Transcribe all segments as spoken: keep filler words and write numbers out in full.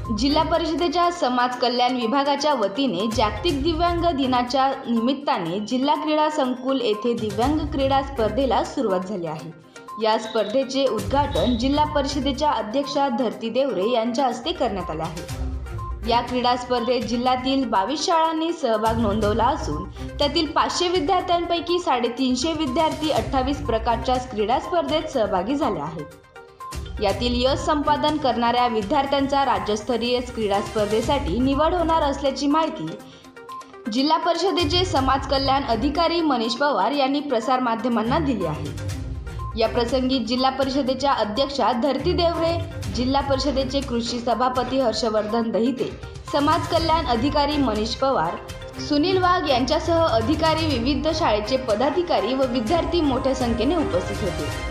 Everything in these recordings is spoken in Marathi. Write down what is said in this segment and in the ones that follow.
जिल्हा परिषदेच्या समाज कल्याण विभागाच्या वतीने जागतिक दिव्यांग दिनाच्या निमित्ताने जिल्हा क्रीडा संकुल येथे दिव्यांग क्रीडा स्पर्धेला सुरुवात झाली आहे। या स्पर्धेचे उद्घाटन जिल्हा परिषदेच्या अध्यक्षा धरती देवरे यांच्या हस्ते करण्यात आले आहे। या क्रीडा स्पर्धेत जिल्ह्यातील बावीस शाळांनी सहभाग नोंदवला असून त्यातील पाचशे विद्यार्थ्यांपैकी साडेतीनशे विद्यार्थी अठ्ठावीस प्रकारच्या क्रीडा स्पर्धेत सहभागी झाले आहेत। यातील यश संपादन करणाऱ्या विद्यार्थ्यांचा राज्यस्तरीय क्रीडा स्पर्धेसाठी निवड होणार असल्याची माहिती जिल्हा परिषदेचे समाज कल्याण अधिकारी मनीष पवार यांनी प्रसार माध्यमांना दिली आहे। या प्रसंगी जिल्हा परिषदेच्या अध्यक्षा धरती देवरे, जिल्हा परिषदेचे कृषी सभापती हर्षवर्धन दहिते, समाज कल्याण अधिकारी मनीष पवार, सुनील वाघ यांच्यासह अधिकारी, विविध शाळेचे पदाधिकारी व विद्यार्थी मोठ्या संख्येने उपस्थित होते।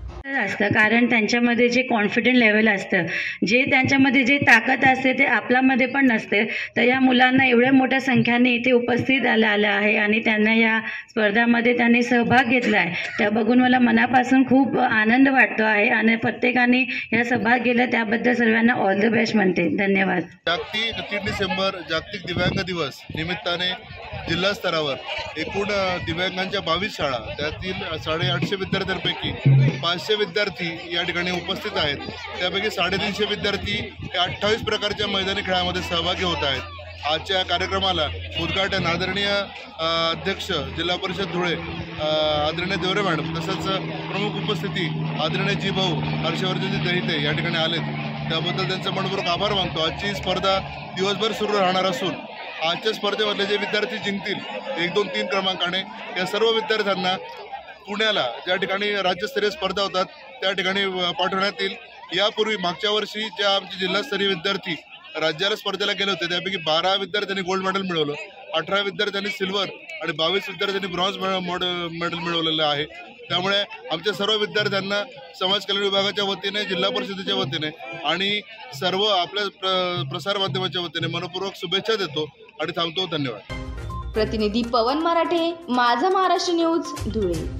असतं कारण त्यांच्यामध्ये जे कॉन्फिडंट लेवल असतं, जे त्यांच्यामध्ये जे ताकद असते ते आपल्यामध्ये पण नसते। तर या मुलांना एवढ्या मोठ्या संख्येने इथे उपस्थित आला आला आहे आणि त्यांना या स्पर्धामध्ये त्यांनी सहभाग घेतला आहे। त्या बघून मला मनापासून खूप आनंद वाटतो आहे आणि प्रत्येकाने या सहभाग घेतला त्याबद्दल सर्वांना ऑल द बेस्ट म्हणते। धन्यवाद। जागतिक तीन डिसेंबर जागतिक दिव्यांग दिवस निमित्ताने जिल्हा स्तरावर एकूण दिव्यांगांच्या बावीस शाळा, त्यातील साडेआठशे विद्यार्थ्यांपैकी पाचशे विद्यार्थी या ठिकाणी उपस्थित आहेत। त्यापैकी साडेतीनशे विद्यार्थी हे अठ्ठावीस प्रकारच्या मैदानी खेळामध्ये सहभागी होत आहेत। आजच्या कार्यक्रमाला उद्घाटन आदरणीय अध्यक्ष जिल्हा परिषद धुळे आदरणीय देवरे मॅडम, तसंच प्रमुख उपस्थिती आदरणीय जी भाऊ हर्षवर्धन दहिते या ठिकाणी आलेत। त्याबद्दल त्यांचा मनपूर्वक आभार मानतो। आजची स्पर्धा दिवसभर सुरू राहणार असून आजच्या स्पर्धेमधले जे विद्यार्थी जिंकतील एक दोन तीन क्रमांकाने, या सर्व विद्यार्थ्यांना पुण्याला ज्या ठिकाणी राज्यस्तरीय स्पर्धा होतात त्या ठिकाणी पाठवण्यात येईल। यापूर्वी मागच्या वर्षी ज्या आमचे जिल्हास्तरीय विद्यार्थी राज्याला स्पर्धेला गेले होते त्यापैकी बारा विद्यार्थ्यांनी गोल्ड मेडल मिळवलं, अठरा विद्यार्थ्यांनी सिल्वर आणि बावीस विद्यार्थ्यांनी ब्रॉन्झ मेडल मिळवलेलं आहे। त्यामुळे आमच्या सर्व विद्यार्थ्यांना समाज कल्याण विभागाच्या वतीने, जिल्हा परिषदेच्या वतीने आणि सर्व आपल्या प्र प्रसार माध्यमाच्या वतीने मनपूर्वक शुभेच्छा देतो आणि थांबतो। धन्यवाद। प्रतिनिधी पवन मराठे, माझा महाराष्ट्र न्यूज, धुळे।